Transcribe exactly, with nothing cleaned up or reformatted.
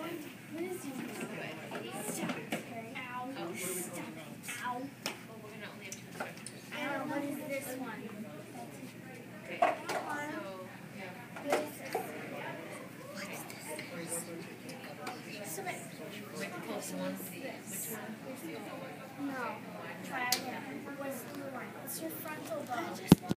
What is yours? Stop. Ow. Oh. Stop. Ow. Well, we're gonna only have two instructors. Ow. What is this one? Okay. So, yeah. What is this? So wait. Wait, close one. Which one? No. Try again. What's the one? What's your frontal bone?